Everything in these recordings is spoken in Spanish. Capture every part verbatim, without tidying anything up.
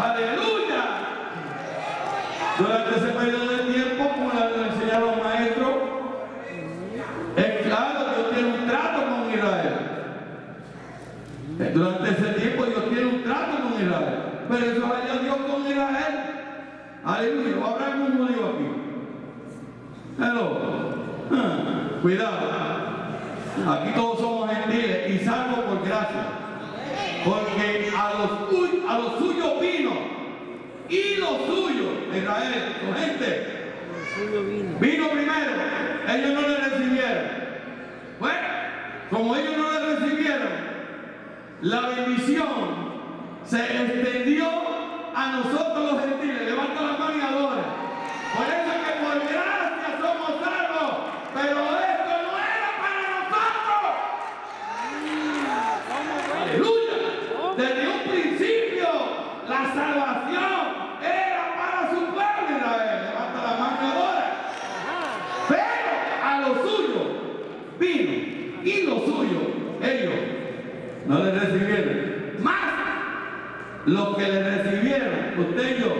¡Aleluya! Durante ese periodo de tiempo, como le enseñaron los maestros, es claro, Dios tiene un trato con Israel. Durante ese tiempo Dios tiene un trato con Israel. Pero eso haya Dios con Israel. Aleluya. ¿Va a haber algún judío aquí? Hello. Ah, cuidado. Aquí todos somos gentiles y salvos por gracia. Porque a los, a los suyos vino. Y los suyos, Israel, su gente, vino primero. Ellos no le recibieron. Bueno, como ellos no le recibieron, la bendición se extendió a nosotros los gentiles. Levanta la mano y adora. Por eso es que por gracia somos salvos. Pero esto no era para nosotros. Aleluya. Desde un principio la salvación era para su pueblo Israel. Levanta la mano y adora. Pero a lo suyo vino. Y lo suyo, ellos no le recibieron. Más los que le recibieron, usted y yo,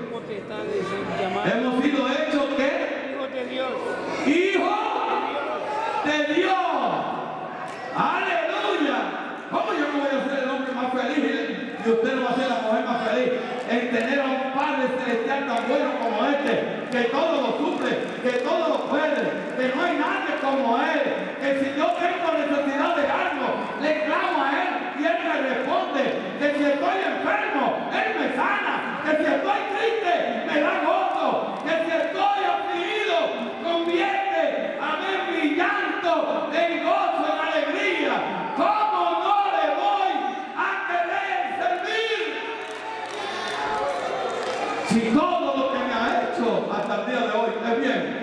hemos sido hechos ¿qué? Hijos de Dios. Hijos de Dios. Aleluya. ¿Cómo yo no voy a ser el hombre más feliz y usted no va a ser la mujer más feliz en tener a un Padre celestial tan bueno como este, que todo lo suple, que todo lo puede, que no hay nadie como Él, que si yo tengo necesidad de algo, le clamo a Él y Él me responde, que si estoy enfermo, Él me sana, que si estoy triste, me da gozo, que si estoy afligido, convierte a mí mi llanto en gozo, en alegría. ¿Cómo no le voy a querer servir? Si todo lo que me ha hecho hasta el día de hoy es bien.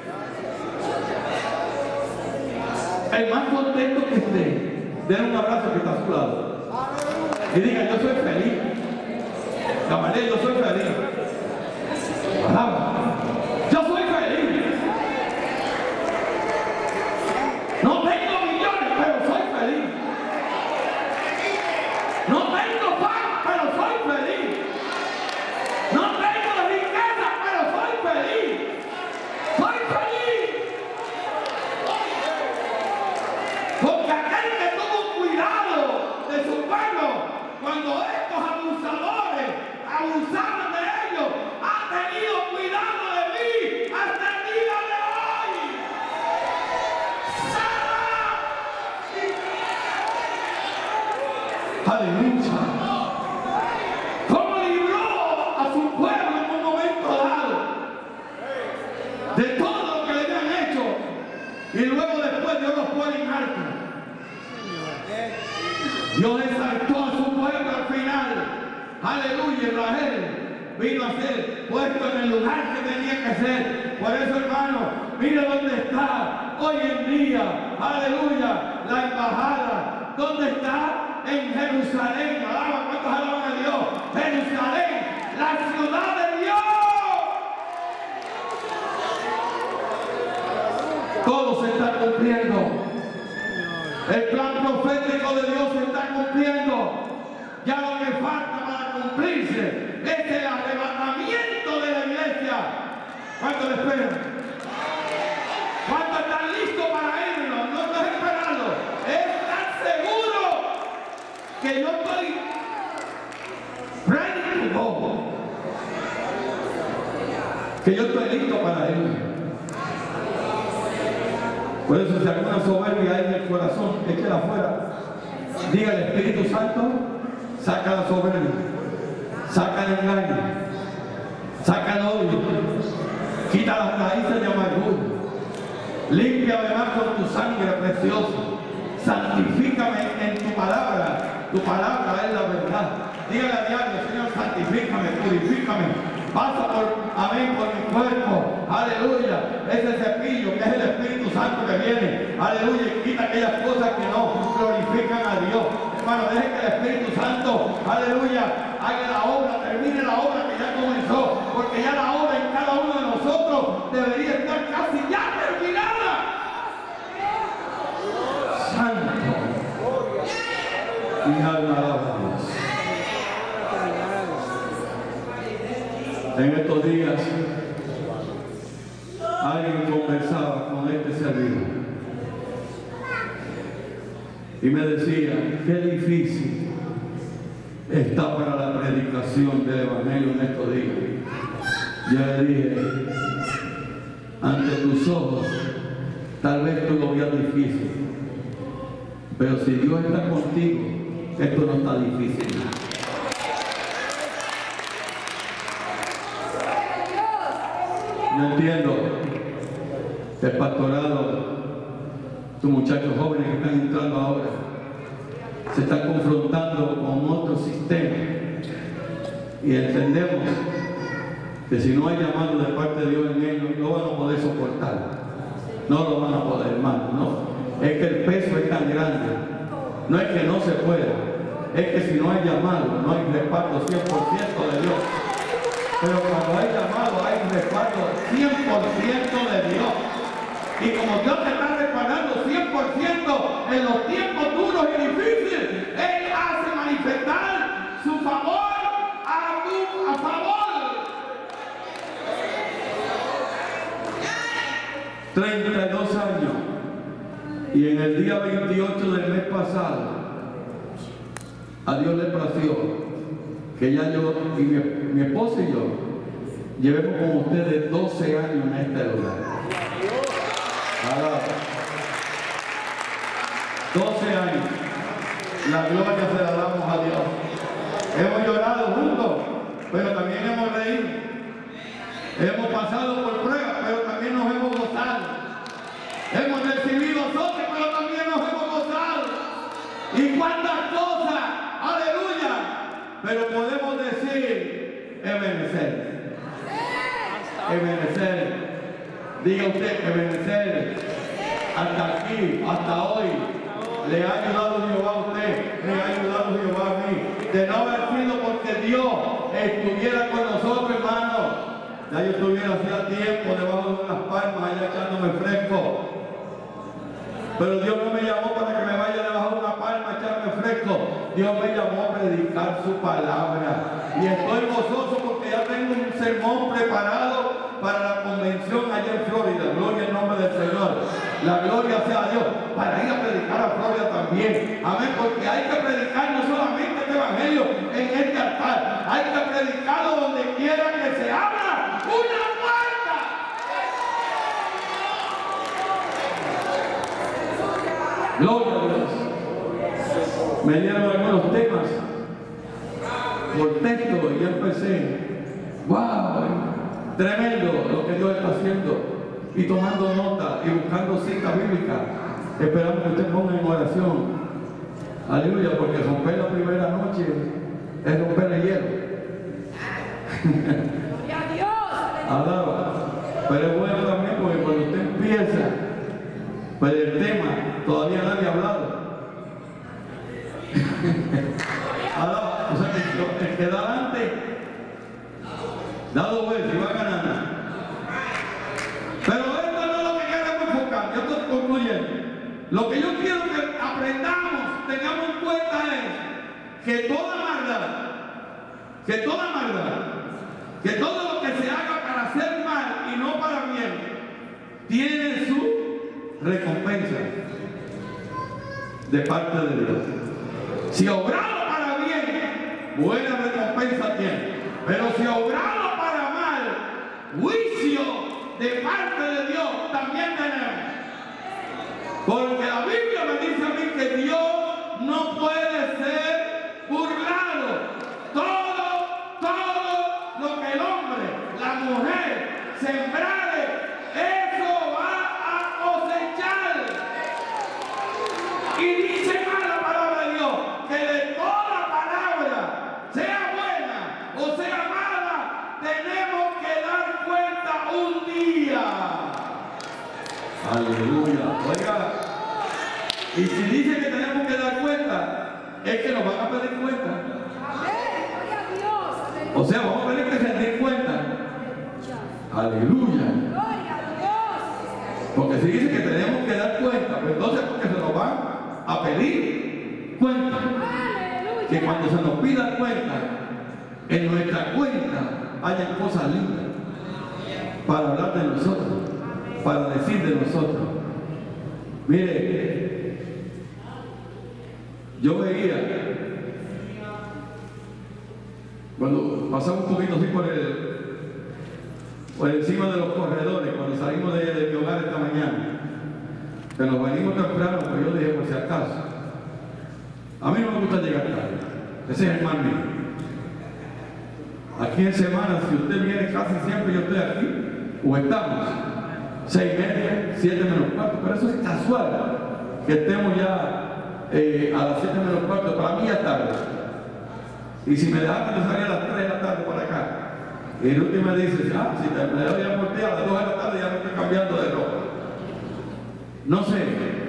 El más contento que esté, denle un abrazo que está a su lado y diga: yo soy feliz. Camarero, yo soy feliz. Palabra. Yo soy feliz. No tengo millones, pero soy feliz. No tengo pan, pero soy feliz. No tengo riqueza, pero soy feliz. Soy feliz. Porque aquel que tuvo cuidado de su pueblo, cuando estos abusadores abusaron de ellos, ha tenido cuidado de mí hasta el día de hoy. ¡Sana! ¡Aleluya! ¿Cómo libró a su pueblo en un momento dado de todo lo que le habían hecho? Y luego después Dios los pone en alto. Dios exaltó a su pueblo al final. Aleluya. Israel vino a ser puesto en el lugar que tenía que ser. Por eso, hermano, mire dónde está hoy en día. Aleluya. La embajada. ¿Dónde está? En Jerusalén. Alaba, ¿cuántos alaban a Dios? Jerusalén, la ciudad de Dios. Todo se está cumpliendo. El plan profético de Dios se está cumpliendo. Ya lo que falta para cumplirse es el arrebatamiento de la iglesia. ¿Cuánto le esperan? ¿Cuántos están listos para irlo? No es esperarlo, es estar seguro que yo estoy ready to go. Que yo estoy listo para irlo. Por eso, si alguna soberbia hay en el corazón, échela afuera. Diga al Espíritu Santo: saca la soberbia, saca el engaño, saca el odio, quita las raíces de amargura, límpiame más con tu sangre preciosa, santifícame en tu palabra. Tu palabra es la verdad. Dígale a diario: Señor, santifícame, purifícame. Pasa por, amén, por mi cuerpo. Aleluya. Ese cepillo que es el Espíritu Santo que viene. Aleluya. Y quita aquellas cosas que no glorifican a Dios. Hermano, deje que el Espíritu Santo, aleluya, haga la obra, termine la obra que ya comenzó. Porque ya la obra en cada uno de nosotros debería estar casi ya terminada. Santo. Y alma a Dios. En estos días alguien conversaba con este servidor y me decía, qué difícil está para la predicación del Evangelio en estos días. Yo le dije, ante tus ojos tal vez tú lo veas difícil, pero si Dios está contigo, esto no está difícil. No entiendo el pastorado, estos muchachos jóvenes que están entrando ahora, se están confrontando con otro sistema y entendemos que si no hay llamado de parte de Dios en ellos, no van a poder soportar, no lo van a poder, hermano, no. Es que el peso es tan grande, no es que no se pueda, es que si no hay llamado, no hay respaldo cien por ciento de Dios. Pero cuando hay llamado, hay respaldo cien por ciento de Dios. Y como Dios te está respaldando cien por ciento en los tiempos duros y difíciles, Él hace manifestar su favor a tu a favor. treinta y dos años. Y en el día veintiocho del mes pasado, a Dios le plació que ya yo y mi, mi esposa y yo llevemos con ustedes doce años en este lugar. doce años. La gloria se la damos a Dios. Hemos llorado juntos, pero también hemos reído. Hemos pasado por pruebas, pero también nos hemos gozado. Hemos recibido azotes, pero también nos hemos gozado. Y cuántas cosas, aleluya. Pero podemos decir, Ebenezer. Ebenezer. Diga usted, Ebenezer. Hasta aquí, hasta hoy, le ha ayudado Jehová a usted, le ha ayudado Jehová a mí. De no haber sido porque Dios estuviera con nosotros, hermano, ya yo estuviera hacía tiempo debajo de unas palmas, allá echándome fresco. Pero Dios no me llamó para que me vaya debajo de una palma a echarme fresco. Dios me llamó a predicar su palabra. Y estoy gozoso porque ya tengo un sermón preparado para la convención allá en Florida. Gloria al nombre del Señor. La gloria sea a Dios. Para ir a predicar a Florida también. Amén. Porque hay que predicar no solamente este evangelio en este altar. Hay que predicarlo donde quiera que se abra una puerta. Gloria a Dios. Me dieron algunos temas por texto y yo empecé. ¡Wow! Tremendo lo que Dios está haciendo. Y tomando nota y buscando citas bíblicas. Esperamos que usted ponga en oración. Aleluya, porque romper la primera noche es romper el hielo. ¡Gloria a Dios! Alaba. Pero es bueno también porque cuando usted empieza, pues el tema todavía nadie ha hablado. Alaba. O sea que el que da adelante, dado vuelta y va ganando. Pero esto no es lo que queremos enfocar. Yo estoy concluyendo. Lo que yo quiero que aprendamos, tengamos en cuenta es que toda maldad, que toda maldad, que todo lo que se haga para hacer mal y no para bien, tiene su recompensa de parte de Dios. Si obrado para bien, buena recompensa tiene. Pero si obrado para mal, juicio de parte de Dios también tenemos. Porque la Biblia me dice a mí que Dios no puede ser burlado. Todo, todo lo que el hombre, la mujer, sembrare, eso va a cosechar. Y dice más la palabra de Dios, que de toda palabra, sea buena o sea mala, tenemos que dar cuenta un día. Aleluya. Oiga, y si dice que tenemos que dar cuenta, es que nos van a pedir cuenta. O sea, vamos a tener que rendir cuenta. Aleluya. Porque si dice que tenemos que dar cuenta, pues entonces porque se nos van a pedir cuenta. Que cuando se nos pida cuenta, en nuestra cuenta hayan cosas lindas para hablar de nosotros, para decir de nosotros. Mire, yo veía, cuando pasamos un poquito así por el, por encima de los corredores, cuando salimos de, de mi hogar esta mañana, que nos venimos temprano, pues yo dije, por si acaso, a mí no me gusta llegar tarde, ese es el mal mío. Aquí en semana, si usted viene casi siempre, yo estoy aquí, o estamos, seis y media, siete menos cuarto, pero eso es casual, que estemos ya eh, a las siete menos cuarto, para mí ya es tarde. Y si me dejaron de salir a las tres de la tarde para acá, y el último me dice, ah, si te me doy ya por ti a las dos de la tarde ya me estoy cambiando de ropa. No sé,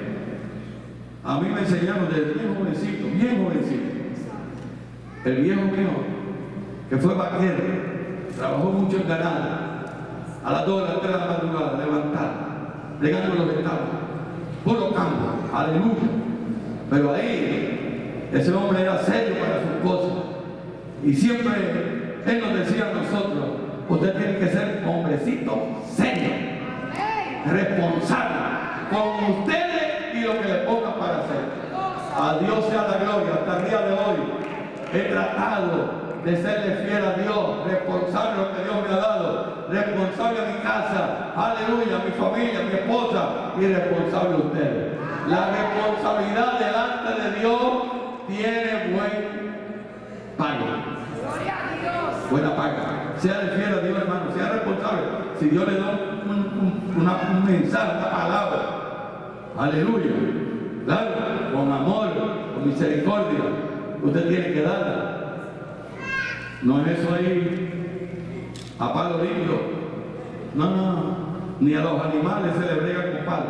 a mí me enseñaron desde bien jovencito, bien jovencito, el viejo mío, que fue vaquero, trabajó mucho en ganado, a las dos de las tres de la madrugada, levantar, regando los estados, puro campo, aleluya. Pero ahí, ese hombre era serio para sus cosas, y siempre él nos decía a nosotros, usted tiene que ser hombrecito serio, responsable, con ustedes y lo que le pongan para hacer. A Dios sea la gloria. Hasta el día de hoy he tratado de serle fiel a Dios, responsable de lo que Dios me ha dado, responsable a mi casa, aleluya, a mi familia, a mi esposa, y responsable a ustedes. La responsabilidad delante de Dios tiene buen pago, buena paga. Sea de fiel a Dios, hermano, sea responsable. Si Dios le da un, un, una, un mensaje, una palabra, aleluya, claro, con amor, con misericordia, usted tiene que darla. No es eso ahí a palo limpio. No, no, ni a los animales se les brega con palo.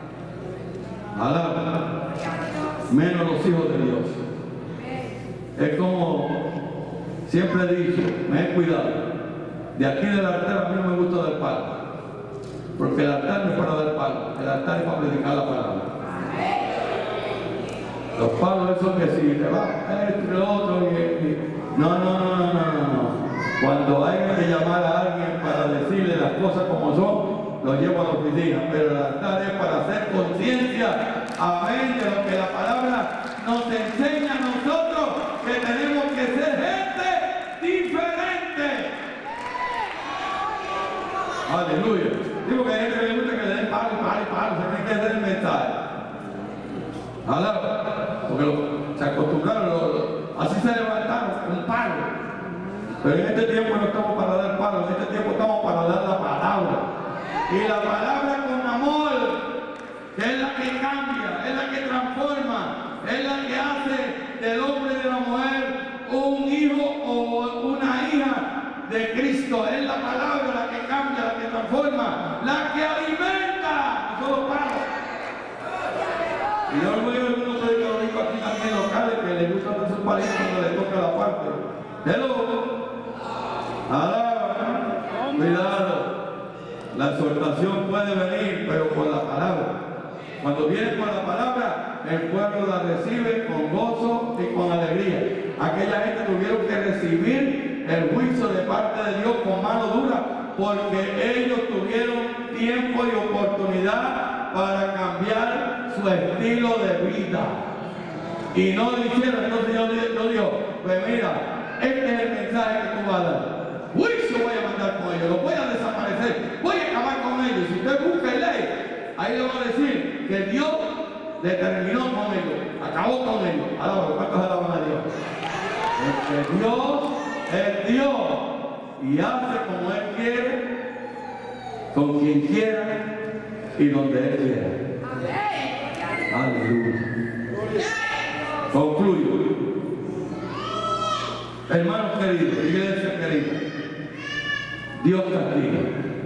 Alaba, menos los hijos de Dios. Es como siempre he dicho, me he cuidado. De aquí del altar a mí no me gusta dar palo, porque el altar no es para dar palo, el altar es para predicar la palabra. Los palos esos que si te va esto y lo otro y, y, no, no, no, no, no, no. Cuando hay que llamar a alguien para decirle las cosas como son, lo llevo a la oficina, pero el altar es para hacer conciencia, amén, de lo que la palabra nos enseña a nosotros, que tenemos que ser gente diferente. Aleluya. Digo que hay gente que le gusta que le den palo, palo, palo, se tiene que hacer el mensaje. Alaba, porque lo, se acostumbraron, lo, lo, así se levantaron, un palo. Pero en este tiempo no estamos para dar palo, en este tiempo estamos para dar la palabra. Y la palabra con amor, que es la que cambia, es la que transforma, es la que hace del hombre y de la mujer un hijo o una hija de Cristo. Es la palabra la que cambia, la que transforma, la que alimenta, no solo palos. Y yo veo algunos predicadores aquí también locales que les gusta hacer sus palitos cuando les toca la parte. Hello. Alaba. Cuidado. La exhortación puede venir, pero con la palabra. Cuando viene con la palabra, el pueblo la recibe con gozo y con alegría. Aquella gente tuvieron que recibir el juicio de parte de Dios con mano dura, porque ellos tuvieron tiempo y oportunidad para cambiar su estilo de vida. Y no lo hicieron. Entonces Dios dijo, pues mira, este es el mensaje que tú vas a dar. Juicio voy a mandar con ellos, los voy a desaparecer, voy a acabar con ellos. Si usted busca y lee, ahí le va a decir que Dios determinó con ellos, acabó con ellos. Alaba, ¿cuántos alaban a Dios? Porque Dios es Dios y hace como Él quiere, con quien quiera y donde Él quiera. Aleluya. Concluyo. Hermanos queridos, iglesia querida, Dios castiga.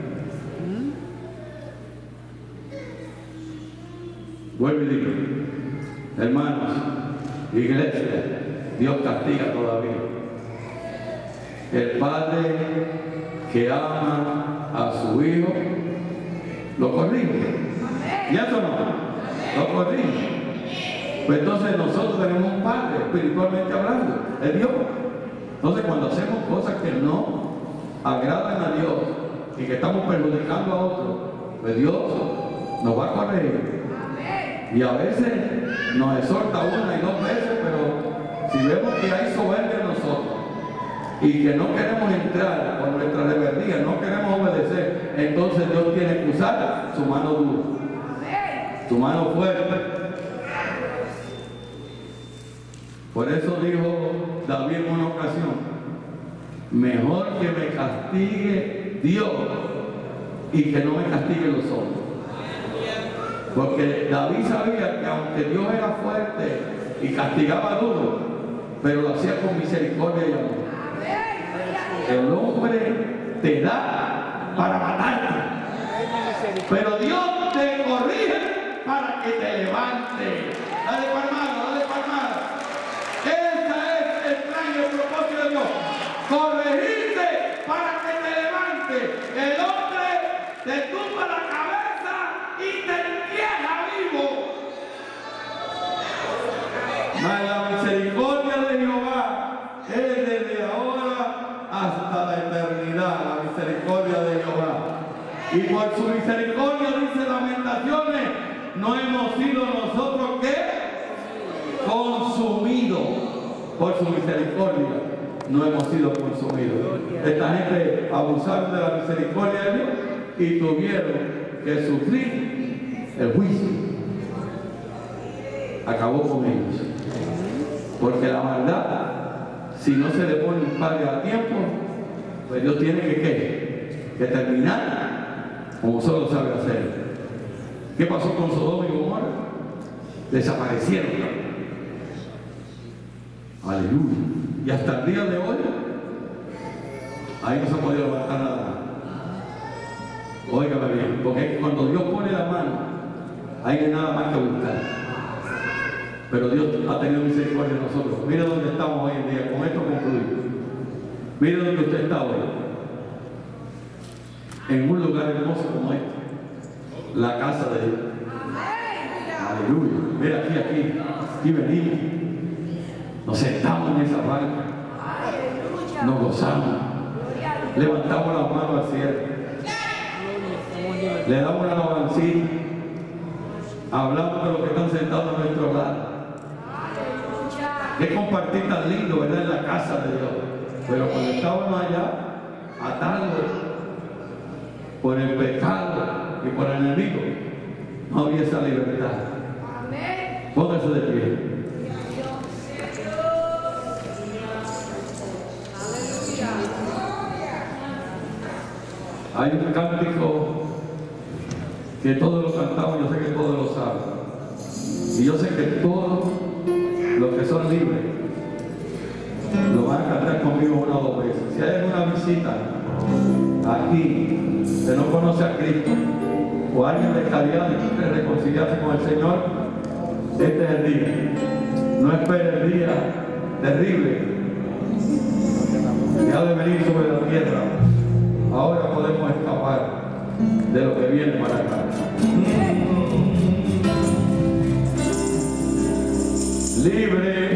Vuelvo y digo, hermanos, iglesia, Dios castiga todavía. El padre que ama a su hijo lo corrige. ¿Y eso no? Lo corrige. Pues entonces nosotros tenemos un padre, espiritualmente hablando, es Dios. Entonces cuando hacemos cosas que no agradan a Dios y que estamos perjudicando a otros, pues Dios nos va a corregir. Y a veces nos exhorta una y dos veces, pero si vemos que hay soberbia en nosotros y que no queremos entrar por nuestra rebeldía, no queremos obedecer, entonces Dios tiene que usar su mano dura, su mano fuerte. Por eso dijo David en una ocasión: mejor que me castigue Dios y que no me castigue los hombres. Porque David sabía que aunque Dios era fuerte y castigaba duro, pero lo hacía con misericordia y amor. El hombre te da para matarte, pero Dios te corrige para que te levantes. Dale palmada, dale palmada. Ese es el plan y el propósito de Dios: corregirte para que te levantes. El hombre te tumba la cabeza y te entierra vivo. Mas la misericordia de Jehová es desde ahora hasta la eternidad. La misericordia de Jehová. Y por su misericordia, dice Lamentaciones, no hemos sido nosotros ¿qué? Consumidos. Por su misericordia no hemos sido consumidos. Esta gente abusaron de la misericordia de Dios y tuvieron que sufrir el juicio. Acabó con ellos. Porque la maldad, si no se le pone un padre a tiempo, pues Dios tiene que ¿qué? Que terminar como solo sabe hacer. ¿Qué pasó con Sodoma y Gomorra? Desaparecieron. Aleluya. Y hasta el día de hoy, ahí no se ha podido levantar nada. Óigame bien, porque cuando Dios pone la mano, ahí no hay nada más que buscar. Pero Dios ha tenido misericordia de nosotros. Mire dónde estamos hoy en día. Con esto concluyo. Mire dónde usted está hoy. En un lugar hermoso como este. La casa de Dios. Aleluya. Mira aquí, aquí. Aquí venimos. Nos sentamos en esa barca. Nos gozamos. Levantamos las manos al cielo. Le damos una alabancita. Hablamos de los que están sentados a nuestro lado. Qué compartir tan lindo, ¿verdad? En la casa de Dios. Pero cuando estábamos allá, atados por el pecado y por el enemigo, no había esa libertad. Póngase de pie. Hay un cántico que todos lo cantamos, yo sé que todos lo saben. Y yo sé que todos los que son libres lo van a cantar conmigo una o dos veces. Si hay alguna visita aquí que no conoce a Cristo, o alguien de calidad y quiere reconciliarse con el Señor, este es el día. No espere el día terrible que ha de venir sobre la tierra. Ahora podemos escapar de lo que viene para acá. Libre